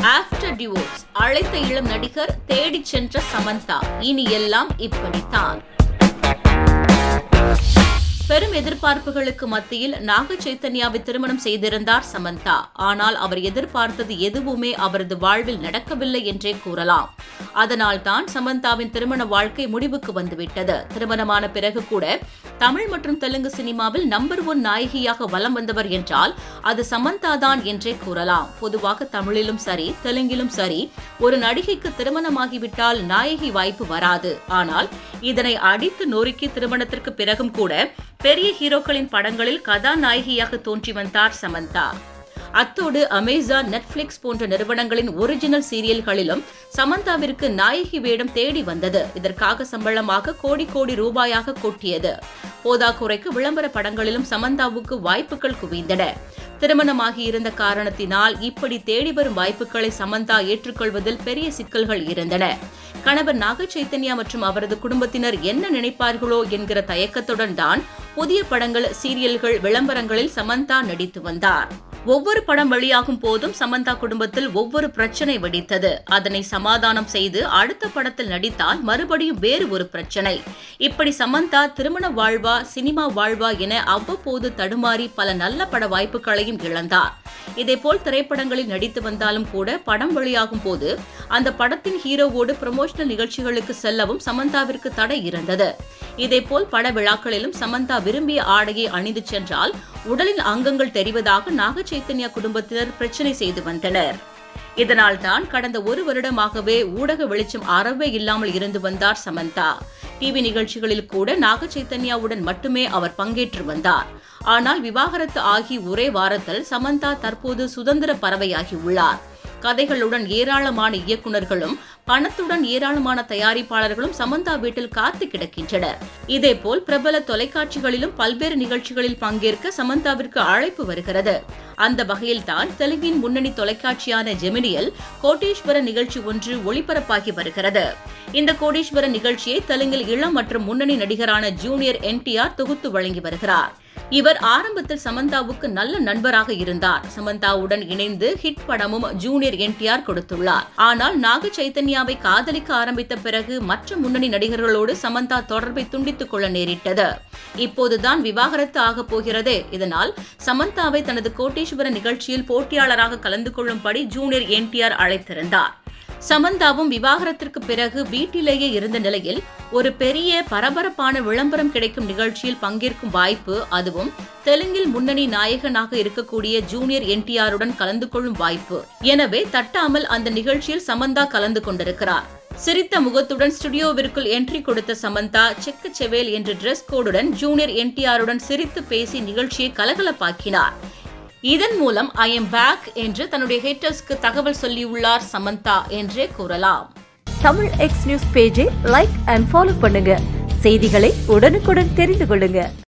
After divorce அழைத்த இளம் நடிகர் தேடிச் சென்ற சமந்தா. இனி எல்லாம் இப்படித்தான். பெரும் எதிர்பார்ப்புகளுக்கு மத்தியில் நாக சைத்தன்யாவை திருமணம் செய்திருந்தார் சமந்தா. ஆனால் அவர் எதிர்பார்த்தது எதுவுமே அவரது வாழ்வில் நடக்கவில்லை என்றே கூறலாம். அதனால்தான் சமந்தாவின் திருமண வாழ்க்கை முடிவுக்கு வந்துவிட்டது. திருமணமான பிறகு கூட தமிழ் மற்றும் தெலுங்கு சினிமாவில் நம்பர் 1 நாயகியாக வலம் வந்தவர் என்றால் அது சமந்தா தான் என்றே கூறலாம். பொதுவாக தமிழிலும் சரி தெலுங்கிலும் சரி ஒரு நடிகைக்கு திருமணமாகிவிட்டால் நாயகி வாய்ப்பு வராது. ஆனால் இதனை அடித்து நொறுக்கி திருமணத்திற்கு பிறகும் கூட பெரிய ஹீரோக்களின் படங்களில் கதாநாயகியாக தோன்றி வந்தார் சமந்தா. அத்தோடு அமேசான், நெட்ஃபிளிக்ஸ் போன்ற நிறுவனங்களின் ஒரிஜினல் சீரியல்களிலும் சமந்தாவிற்கு நாயகி வேடம் தேடி வந்தது. இதற்காக சம்பளமாக கோடி ரூபாயாக கொட்டியது. போதாக்குறைக்கு விளம்பர படங்களிலும் சமந்தாவுக்கு வாய்ப்புகள் குவிந்தன. திருமணமாகி இருந்த காரணத்தினால் இப்படி தேடி வரும் வாய்ப்புகளை சமந்தா ஏற்றுக்கொள்வதில் பெரிய சிக்கல்கள் இருந்தன. கணவர் நாக சைத்தன்யா மற்றும் அவரது குடும்பத்தினர் என்ன நினைப்பார்களோ என்கிற தயக்கத்துடன் தான் புதிய படங்கள், சீரியல்கள், விளம்பரங்களில் சமந்தா நடித்து வந்தார். ஒவ்வொரு படம் வெளியாகும் போதும் சமந்தா குடும்பத்தில் ஒவ்வொரு பிரச்சனை வெடித்தது. அதனை சமாதானம் செய்து அடுத்த படத்தில் நடித்தால் மறுபடியும் வேறு ஒரு பிரச்சனை. இப்படி சமந்தா திருமண வாழ்வா சினிமா வாழ்வா என அவ்வப்போது தடுமாறி பல நல்ல பட வாய்ப்புகளையும் இழந்தார். இதேபோல் திரைப்படங்களில் நடித்து வந்தாலும் கூட படம் வெளியாகும் போது அந்த படத்தின் ஹீரோவோடு ப்ரமோஷனல் நிகழ்ச்சிகளுக்கு செல்லவும் சமந்தாவிற்கு தடை இருந்தது. இதேபோல் பட விழாக்களிலும் சமந்தா விரும்பிய ஆடையை அணிந்து சென்றால் உடலின் அங்கங்கள் தெரிவதாக நாக சைத்தன்யா குடும்பத்தினர் பிரச்சனை செய்து வந்தனர். இதனால் தான் கடந்த 1 வருடமாகவே ஊடக வெளிச்சம் அறவே இல்லாமல் இருந்து வந்தார் சமந்தா. டிவி நிகழ்ச்சிகளில் கூட நாக சைத்தன்யாவுடன் மட்டுமே அவர் பங்கேற்று வந்தார். ஆனால் விவாகரத்து ஆகி ஒரே வாரத்தில் சமந்தா தற்போது சுதந்திர பறவையாகி உள்ளார். கதைகளுடன் ஏராளமான இயக்குநர்களும் பணத்துடன் ஏராளமான தயாரிப்பாளர்களும் சமந்தா வீட்டில் காத்து கிடக்கின்றனர். இதேபோல் பிரபல தொலைக்காட்சிகளிலும் பல்வேறு நிகழ்ச்சிகளில் பங்கேற்க சமந்தாவிற்கு அழைப்பு வருகிறது. அந்த வகையில்தான் தெலுங்கின் முன்னணி தொலைக்காட்சியான ஜெமினியில் கோடீஸ்வர நிகழ்ச்சி ஒன்று ஒளிபரப்பாகி வருகிறது. இந்த கோடீஸ்வர நிகழ்ச்சியை தெலுங்கில் இளம் மற்றும் முன்னணி நடிகரான ஜூனியர் NTR தொகுத்து வழங்கி வருகிறார். இவர் ஆரம்பத்தில் சமந்தாவுக்கு நல்ல நண்பராக இருந்தார். சமந்தாவுடன் இணைந்து ஹிட் படமும் ஜூனியர் NTR கொடுத்துள்ளார். ஆனால் நாக சைத்தன்யாவை காதலிக்க ஆரம்பித்த பிறகு மற்ற முன்னணி நடிகர்களோடு சமந்தா தொடர்பை துண்டித்துக் கொள்ள நேரிட்டது. இப்போதுதான் விவாகரத்து ஆகப் போகிறது. இதனால் சமந்தாவை தனது கோடீஸ்வர நிகழ்ச்சியில் போட்டியாளராக கலந்து கொள்ளும்படி ஜூனியர் NTR அழைத்திருந்தார். சமந்தாவும் விவாகரத்திற்கு பிறகு வீட்டிலேயே இருந்த நிலையில் ஒரு பெரிய பரபரப்பான விளம்பரம் கிடைக்கும் நிகழ்ச்சியில் பங்கேற்கும் வாய்ப்பு, அதுவும் தெலுங்கில் முன்னணி நாயகனாக இருக்கக்கூடிய ஜூனியர் NTRுடன் கலந்து கொள்ளும் வாய்ப்பு. எனவே தட்டாமல் அந்த நிகழ்ச்சியில் சமந்தா கலந்து கொண்டிருக்கிறார். சிரித்த முகத்துடன் ஸ்டுடியோவிற்குள் என்ட்ரி கொடுத்த சமந்தா செக்கு செவேல் என்ற டிரெஸ் கோடுடன் ஜூனியர் NTRுடன் சிரித்து பேசி நிகழ்ச்சியை கலகலப்பாக்கினார். இதன் மூலம் ஐ எம் பேக் என்று தன்னுடைய ஹேட்டர்ஸ்க்கு தகவல் சொல்லியுள்ளார் சமந்தா என்றே கூறலாம். தமிழ் X நியூஸ் பேஜை லைக் அண்ட் ஃபாலோ பண்ணுங்க. செய்திகளை உடனுக்குடன் தெரிந்து கொள்ளுங்க.